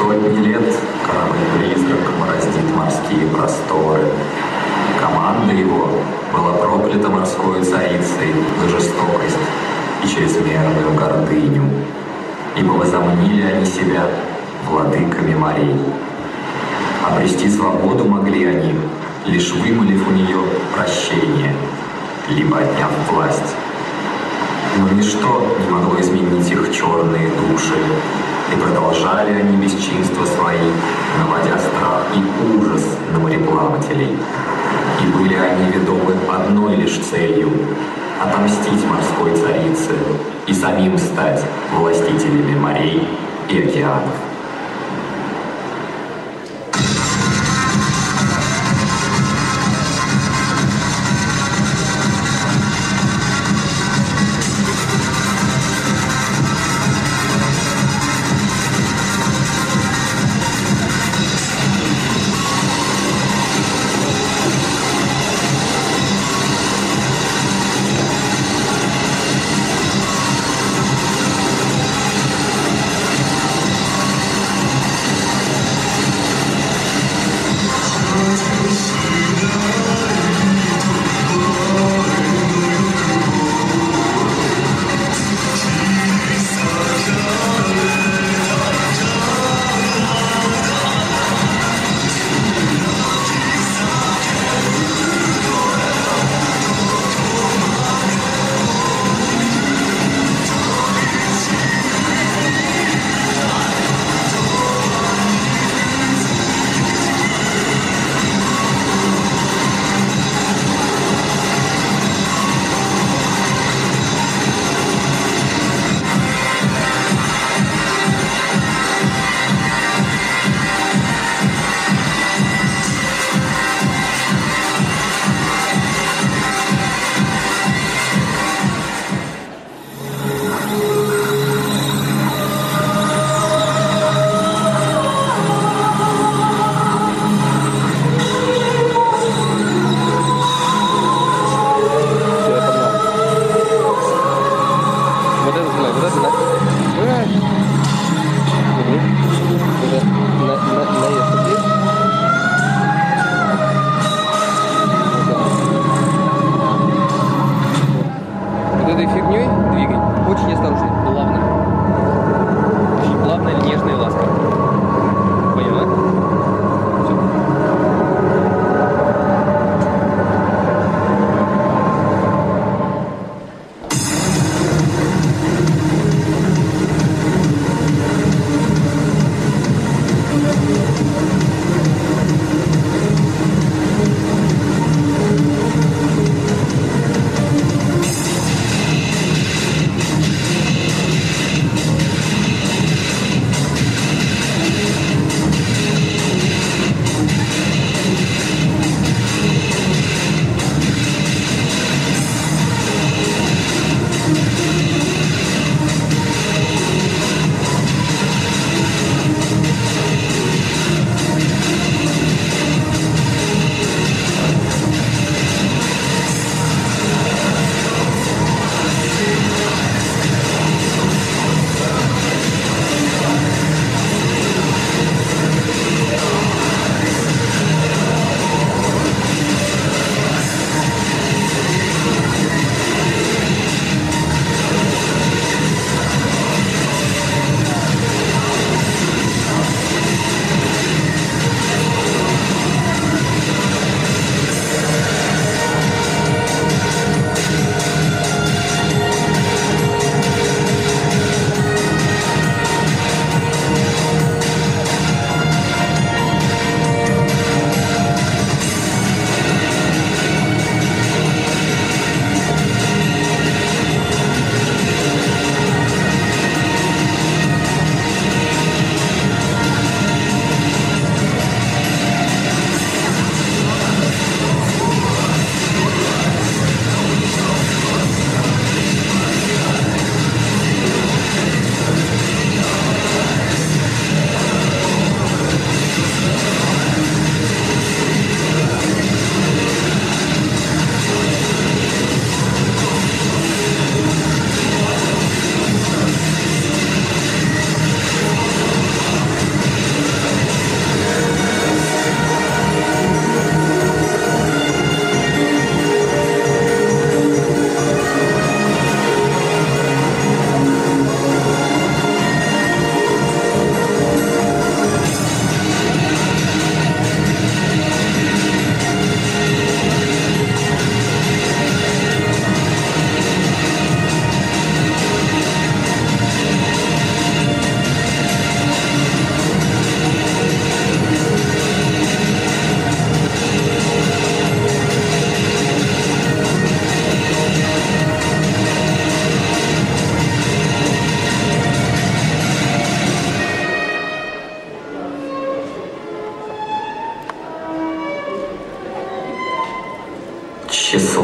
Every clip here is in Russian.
Сотни лет корабль-призрак бороздит морские просторы. Команда его была проклята морской царицей за жестокость и чрезмерную гордыню, ибо возомнили они себя владыками морей. Обрести свободу могли они, лишь вымолив у нее прощение, либо отняв власть. Но ничто не могло изменить их черные души, и продолжали они бесчинства свои, наводя страх и ужас на мореплавателей. И были они ведомы одной лишь целью — отомстить морской царице и самим стать властителями морей и океанов.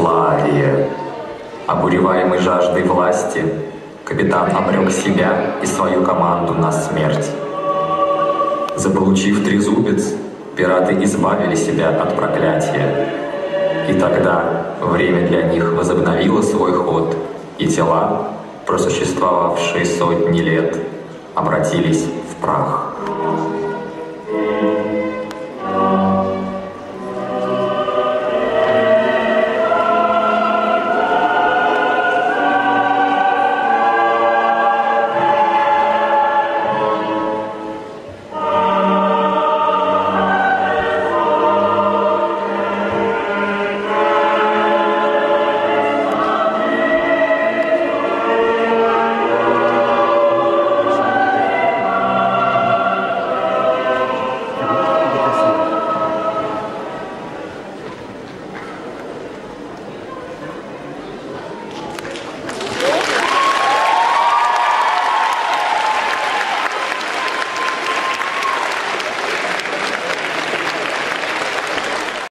Тщеславие. Обуреваемый жаждой власти, капитан обрек себя и свою команду на смерть. Заполучив трезубец, пираты избавили себя от проклятия. И тогда время для них возобновило свой ход, и тела, просуществовавшие сотни лет, обратились в прах.